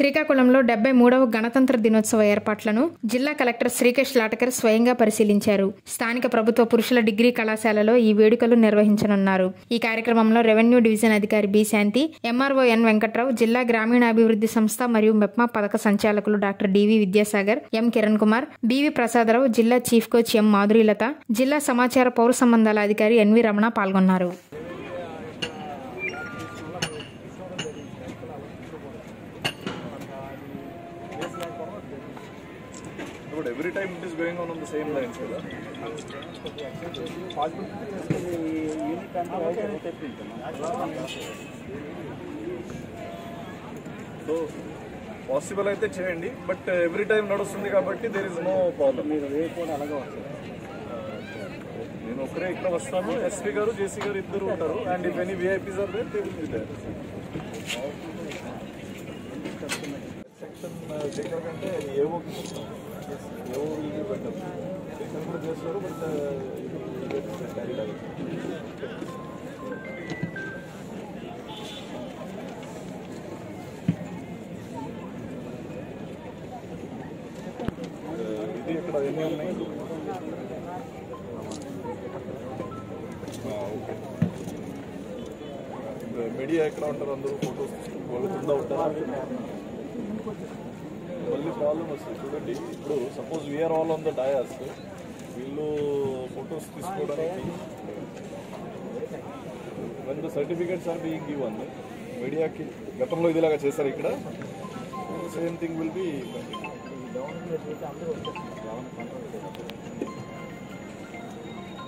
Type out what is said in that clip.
శ్రీకాకుళంలో 73వ గణతంత్ర దినోత్సవ ఏర్పాట్లను జిల్లా కలెక్టర్ శ్రీకేష్ లాటకర్ స్వయంగా పరిశీలించారు. స్థానిక ప్రభుత్వ పురుషుల డిగ్రీ కళాశాలలో ఈ వేడుకలు నిర్వహించనున్నారు. ఈ కార్యక్రమంలో రెవెన్యూ డివిజన్ అధికారి B Shanti, MRO N Venkatrao, జిల్లా గ్రామీణాభివృద్ధి సంస్థ మరియు మెప్మా పథక సంచాలకులు doctor DV Vidyasagar, M Kiran Kumar, BV Prasadarao, జిల్లా చీఫ్ కోచ్ ఎం మాధురీలత, జిల్లా సమాచార పౌర సంబంధాల అధికారి ఎన్వి రమణ పాల్గొన్నారు. But every time it is going on the same lines, కదా. So possible అయితే చేయండి, బట్ ఎవ్రీ టైం నడుస్తుంది కాబట్టి దేర్ ఇస్ నో ప్రాబ్లం. నేను ఒకరే ఇక్కడ వస్తాను, ఎస్పీ గారు జేసీ గారు ఇద్దరు ఉంటారు, and if any VIPs are there they will be there. Section Shekhar కంటే AO will be better. Section కూడా చేస్తారు, బట్ క్యారీడ్ అవ్వదు. ఇది ఇక్కడ ఎన్ని ఉన్నాయి? ఓకే. మీడియా ఎక్కడ ఉంటారు? అందరూ ఫోటోస్ వాళ్ళు కింద ఉంటారు. మళ్ళీ ప్రాబ్లం వస్తుంది చూడండి. ఇప్పుడు suppose we are all on the dais, వీళ్ళు ఫొటోస్ తీసుకోవడానికి when the certificates are being given, మీడియాకి గతంలో ఇదిలాగా చేశారు. ఇక్కడ సేమ్ థింగ్ విల్ బి